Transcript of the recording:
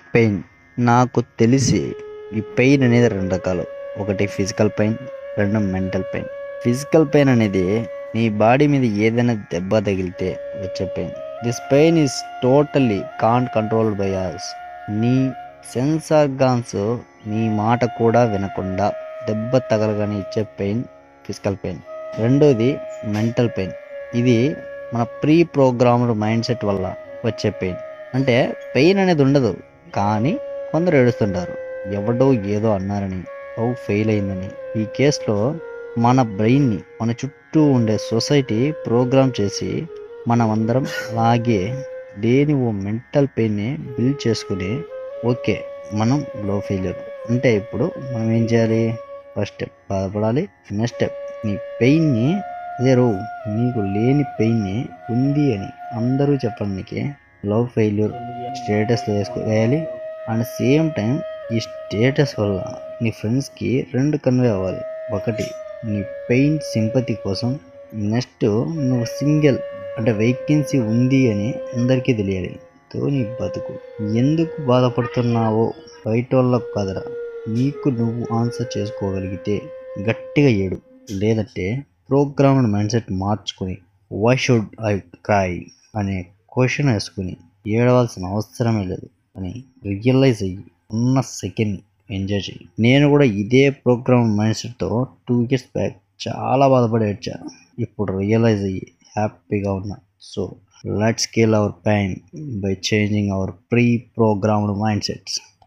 Pain. నాకు తెలిసి ఈ పెయిన్ అనేది 2 రకాలు. ఒకటి physical pain, 2 mental pain. Physical pain అనేది నీ బాడీ మీద ఏదైనా దెబ్బ తగిలితే వచ్చే pain. This pain is totally can't controlled by us. నీ సెన్స్ ఆర్గాన్స్ నీ మాట కూడా వినకుండా దెబ్బ తగలగానే ఇచ్చే పెయిన్ ఫిజికల్ పెయిన్. రెండోది మెంటల్ పెయిన్. ఇది మన ప్రీ ప్రోగ్రామ్డ్ మైండ్ సెట్ వల్ల వచ్చే పెయిన్. అంటే పెయిన్ అనేది ఉండదు, కానీ కొందరు ఏడుస్తుంటారు, ఎవడో ఏదో అన్నారని, లవ్ ఫెయిల్ అయిందని. ఈ కేసులో మన బ్రెయిన్ని మన చుట్టూ ఉండే సొసైటీ ప్రోగ్రామ్ చేసి మనమందరం అలాగే లేని ఓ మెంటల్ పెయిన్ని బిల్డ్ చేసుకుని, ఓకే మనం లవ్ ఫెయిల్యూర్ అంటే ఇప్పుడు మనం ఏం చేయాలి? ఫస్ట్ స్టెప్ బాధపడాలి. నెక్స్ట్ స్టెప్ నీ పెయిన్ని అదేరో నీకు లేని పెయిన్ని ఉంది అని అందరూ చెప్పడానికి లవ్ ఫెయిల్యూర్ స్టేటస్లో వేయాలి. అండ్ సేమ్ టైం ఈ స్టేటస్ వల్ల నీ ఫ్రెండ్స్కి 2 కన్వే అవ్వాలి. ఒకటి నీ పెయిన్ సింపతి కోసం, నెక్స్ట్ నువ్వు సింగిల్ అంటే వేకెన్సీ ఉంది అని అందరికీ తెలియాలి. తో నీ బతుకు ఎందుకు బాధపడుతున్నావో బయట వాళ్ళకు కాదురా, నీకు నువ్వు ఆన్సర్ చేసుకోగలిగితే గట్టిగా ఏడు. లేదంటే ప్రోగ్రామ్డ్ మైండ్ సెట్ మార్చుకొని వై షుడ్ ఐ క్రై అనే క్వశ్చన్ వేసుకుని ఏడవలసిన అవసరమే లేదు అని రియలైజ్ అయ్యి ఉన్న సెకండ్ ఎంజాయ్ చెయ్యి. నేను కూడా ఇదే ప్రోగ్రామ్ మైండ్ సెట్తో 2 years బ్యాక్ చాలా బాధపడి ఏడ్చా. ఇప్పుడు రియలైజ్ అయ్యి హ్యాపీగా ఉన్నా. So let's kill our pain by changing our pre programmed mind sets.